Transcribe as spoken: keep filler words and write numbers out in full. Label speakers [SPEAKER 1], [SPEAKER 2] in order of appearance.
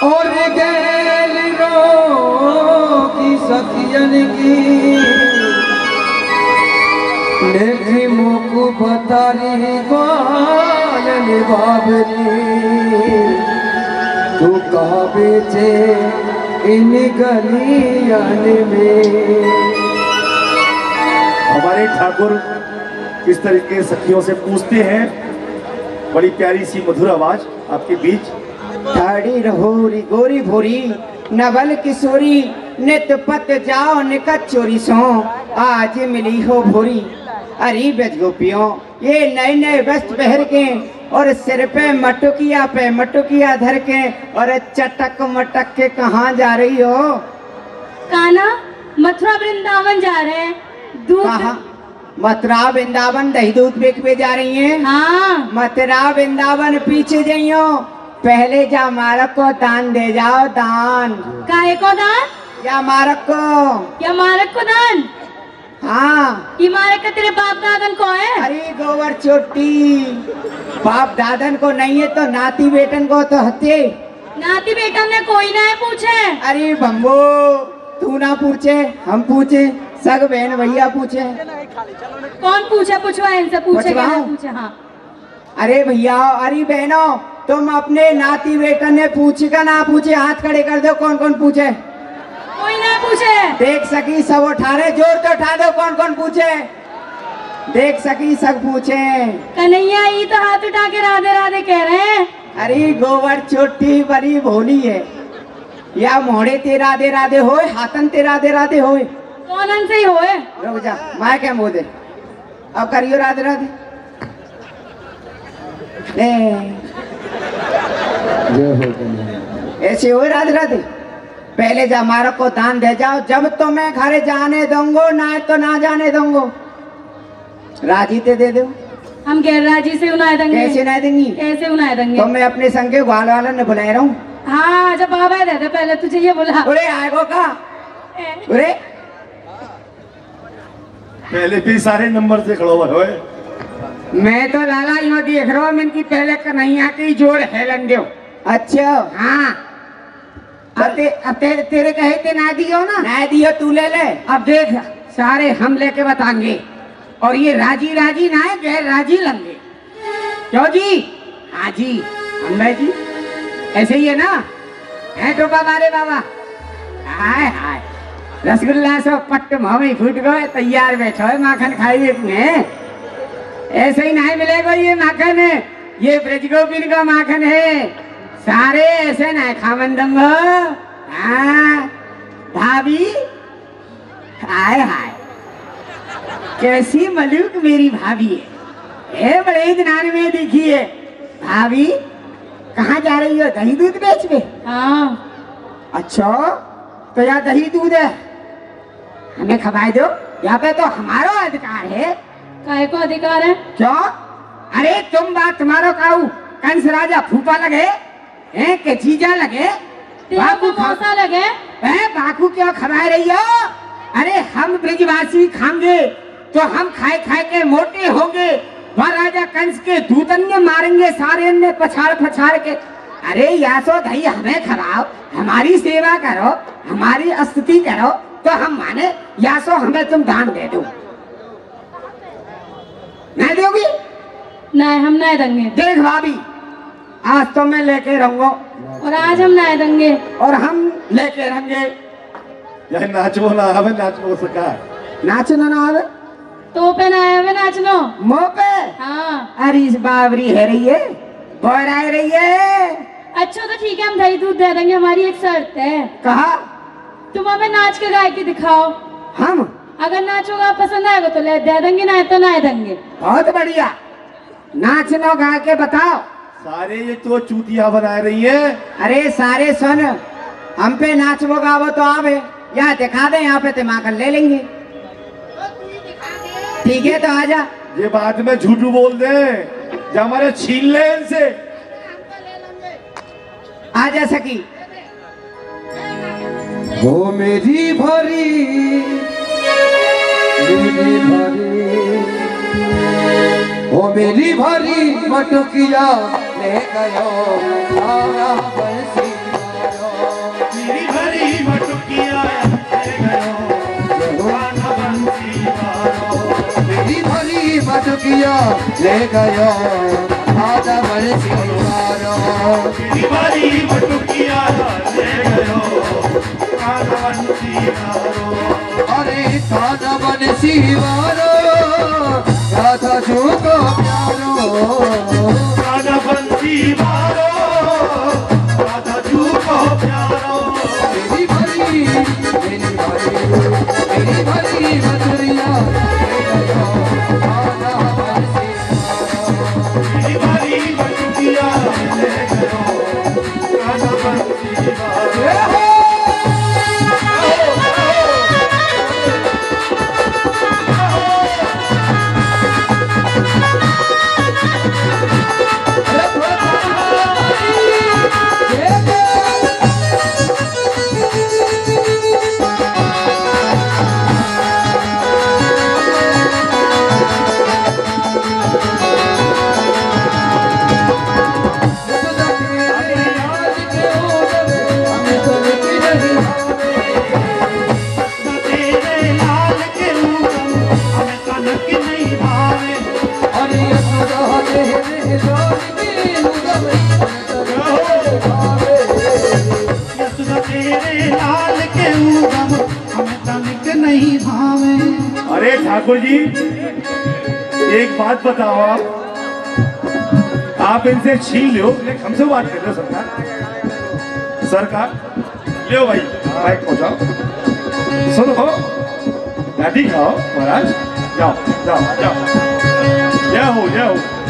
[SPEAKER 1] और गैल रो की सखियन की नेथी मोकू बतारी ग्वालन बाबरी तू कहाँ बेचे इन गलियान में।
[SPEAKER 2] हमारे ठाकुर किस तरीके सखियों से पूछते हैं। बड़ी प्यारी सी मधुर आवाज आपके बीच।
[SPEAKER 3] ठाड़ी रहोरी गोरी भोरी नवल किशोरी नित पत जाओ निकट चोरी सो आज मिली हो भोरी। अरे बेच गोपियों ये नए नए वस्त्र पहन के और सिर पे मटुकिया पे मटुकिया धर के और चटक मटक के कहाँ जा रही हो?
[SPEAKER 4] काना मथुरा वृंदावन जा रहे हैं। दूध
[SPEAKER 3] कहाँ? मथुरा वृंदावन दही दूध बेच पे जा रही हैं?
[SPEAKER 4] हाँ।
[SPEAKER 3] मथुरा वृंदावन पीछे जाइयो, पहले जा मारक को दान दे जाओ। दान
[SPEAKER 4] काहे को दान?
[SPEAKER 3] या मारक को।
[SPEAKER 4] या मारक को दान?
[SPEAKER 3] हाँ।
[SPEAKER 4] ये मारक का तेरे बाप दादन को है?
[SPEAKER 3] अरे गोबर चोटी बाप दादन को नहीं है तो नाती बेटन को तो हत्ये।
[SPEAKER 4] नाती बेटन ने कोई ना पूछे।
[SPEAKER 3] अरे बम्बो तू ना पूछे हम पूछे, सग बहन भैया पूछे।
[SPEAKER 4] कौन पूछे? पूछवा इनसे पूछे क्या पूछे? हाँ।
[SPEAKER 3] अरे भैया अरे बहनों तुम अपने नाती बेटन ने पूछे का ना पूछे हाथ खड़े कर दो। कौन कौन पूछे?
[SPEAKER 4] कोई ना पूछे।
[SPEAKER 3] देख सकी सब उठा रहे, जोर तो उठा दो। कौन कौन पूछे? देख सकी सब पूछे।
[SPEAKER 4] कन्हैया ये तो हाथ उठा के राधे राधे कह रहे हैं।
[SPEAKER 3] अरे गोबर छोटी बड़ी भोली है या मोड़े ते राधे राधे होए हाथन ते राधे राधे होए।
[SPEAKER 4] कौन से ही होए?
[SPEAKER 3] रुक जा मैं क्या बोल दे। अब करियो राधे राधे। ऐसे हो राधे राधे। पहले जा मारक को दान दे जाओ, जब तो मैं घरे जाने दूंगो ना तो ना जाने दूंगो। राजी ते दे दो।
[SPEAKER 4] हम गैर राजी से उनाए देंगे।
[SPEAKER 3] कैसे ना देंगी?
[SPEAKER 4] कैसे उनाए देंगे?
[SPEAKER 3] तो मैं अपने संग के ग्वाल वाला ने बुलाए रहा हूँ।
[SPEAKER 4] हाँ जब बाबा दे दे पहले तुझे ये बुला।
[SPEAKER 3] अरे आएगो का? अरे
[SPEAKER 2] पहले भी सारे नंबर से खड़ो हुए।
[SPEAKER 3] मैं तो लाला यूं देख रहा हूँ इनकी पहले कन्हैया की जोड़ हेलन दो। अच्छा हाँ। अब ते, अब ते, तेरे कहे ते ना दियो ना? ना दियो तू ले ले। अब देख सारे हम लेके बताएंगे और ये राजी राजी ना है गैर राजी लंगे। क्यों जी? हाँ जी अम्बे जी ऐसे ही है ना? है टोपा मारे बाबा। हाय हाय रसगुल्ला सब पट्ट भावे फूट गए तैयार बैठो है माखन खाइए तुम्हें। ऐसे ही नहीं मिलेगा ये माखन, ये ब्रज गोपिन का माखन है। सारे ऐसे नहीं खावन दंगो। हाँ भाभी हाय हाय कैसी मलूक मेरी भाभी है। ए बड़े दिनान में दिखी है भाभी। कहाँ जा रही हो? दही दूध बेचने?
[SPEAKER 4] हाँ।
[SPEAKER 3] अच्छा तो यहाँ दही दूध है हमें खवाए दो। यहाँ पे तो हमारा अधिकार है।
[SPEAKER 4] काहे को अधिकार है?
[SPEAKER 3] क्यों? अरे तुम बात तुम्हारो काऊ कंस राजा फूफा लगे हैं के जीजा लगे
[SPEAKER 4] बाकू मौसा लगे
[SPEAKER 3] हैं? बाकू क्यों खवाए रही हो? अरे हम ब्रजवासी खाएंगे तो हम खाए खाए के मोटे होंगे। वह राजा कंस के दूतन्य मारेंगे सारे ने पछाड़ पछाड़ के। अरे यासो दही हमें खवाओ, हमारी सेवा करो, हमारी स्तुति करो तो हम माने। यासो हमें तुम दान दे दो। नहीं दोगी?
[SPEAKER 4] नहीं हम नहीं देंगे।
[SPEAKER 3] देख भाभी आज तो मैं लेके रहूंगा
[SPEAKER 4] और आज हम नहीं देंगे
[SPEAKER 3] और हम लेके रहेंगे।
[SPEAKER 2] यह नाचो ना आवे नाचो सका।
[SPEAKER 3] नाचना ना आवे
[SPEAKER 4] तो पे ना आवे नाचनो
[SPEAKER 3] मुँह पे।
[SPEAKER 4] हाँ।
[SPEAKER 3] अरे इस बावरी है रही है बोराई रही है।
[SPEAKER 4] अच्छा तो ठीक है हम दही दूध दे देंगे। हमारी एक शर्त है।
[SPEAKER 3] कहा?
[SPEAKER 4] तुम हमें नाच के गाय के दिखाओ।
[SPEAKER 3] हम
[SPEAKER 4] अगर नाचोगा पसंद आएगा तो ले दे देंगे, नहीं तो नहीं देंगे।
[SPEAKER 3] बहुत बढ़िया नाचनो गा के बताओ।
[SPEAKER 2] सारे ये तो चूतिया बना रही है।
[SPEAKER 3] अरे सारे सुन हम पे नाचवो गावो तो आवे यहाँ दिखा दे, यहाँ पे दिमाग ले लेंगे। ठीक है तो आजा।
[SPEAKER 2] ये बाद में झूठू बोल दे जो हमारे छीन ले इनसे।
[SPEAKER 3] आजा सकी।
[SPEAKER 1] हो मेरी भरी मेरी भरी हो मेरी भरी मटुकिया ले गयो सारा बंसी मारो। बटुकिया ले गयो आधा बंसी वारो
[SPEAKER 2] हरी बटुकिया ले गयो आधा बंसी वारो
[SPEAKER 1] अरे आधा बंसी वारो राधा झूको प्यारो
[SPEAKER 2] आधा बंसी वारो राधा झूको प्यारो
[SPEAKER 1] मेरी भरी मेरी भरी मेरी भरी मधुरिया आधा बंसी
[SPEAKER 2] हरी बटुकिया ले गयो आधा बंसी वारो अरे ठाकुर जी एक बात बताओ आप आप इनसे छीन लो हमसे बात कर लो सरकार सरकार ले भाई माइक पहुंचाओ सुनो दादी खाओ महाराज जाओ जाओ जाओ जय हो जय हो